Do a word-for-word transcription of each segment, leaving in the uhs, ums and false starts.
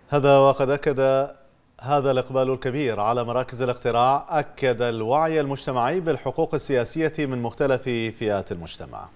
هذا وقد أكد هذا الإقبال الكبير على مراكز الاقتراع أكد الوعي المجتمعي بالحقوق السياسية من مختلف فئات المجتمع.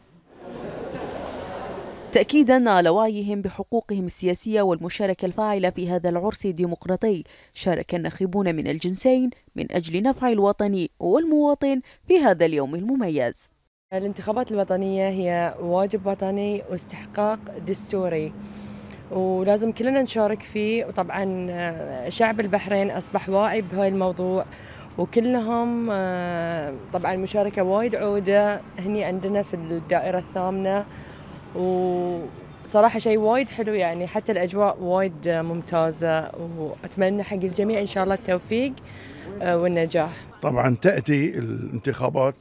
تأكيدا على وعيهم بحقوقهم السياسية والمشاركة الفاعلة في هذا العرس الديمقراطي، شارك الناخبون من الجنسين من أجل نفع الوطن والمواطن في هذا اليوم المميز. الانتخابات الوطنية هي واجب وطني واستحقاق دستوري، ولازم كلنا نشارك فيه. وطبعا شعب البحرين أصبح واعي بهاي الموضوع، وكلهم طبعا المشاركة وايد عودة هني عندنا في الدائرة الثامنة، وصراحة شيء وايد حلو، يعني حتى الأجواء وايد ممتازة، وأتمنى حق الجميع إن شاء الله التوفيق والنجاح. طبعا تأتي الانتخابات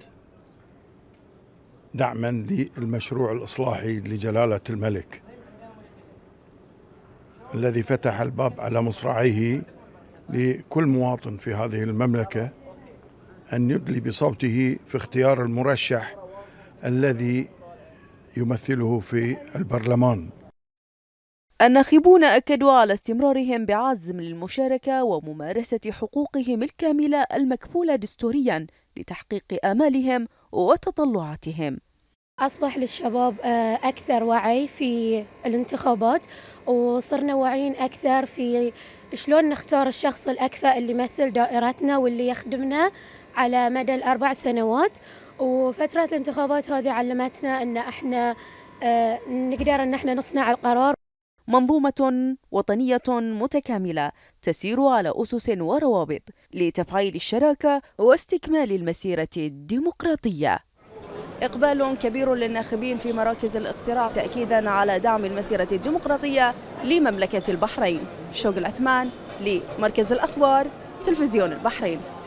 دعما للمشروع الإصلاحي لجلالة الملك الذي فتح الباب على مصراعيه لكل مواطن في هذه المملكة أن يدلي بصوته في اختيار المرشح الذي يمثله في البرلمان. الناخبون أكدوا على استمرارهم بعزم للمشاركة وممارسة حقوقهم الكاملة المكفولة دستوريا لتحقيق آمالهم وتطلعاتهم. أصبح للشباب أكثر وعي في الانتخابات، وصرنا واعيين أكثر في شلون نختار الشخص الأكفأ اللي يمثل دائرتنا واللي يخدمنا على مدى الأربع سنوات. وفترة الانتخابات هذه علمتنا أن احنا نقدر أن احنا نصنع القرار. منظومة وطنية متكاملة تسير على أسس وروابط لتفعيل الشراكة واستكمال المسيرة الديمقراطية. إقبال كبير للناخبين في مراكز الاقتراع تأكيدا على دعم المسيرة الديمقراطية لمملكة البحرين. شوق العثمان لمركز الأخبار، تلفزيون البحرين.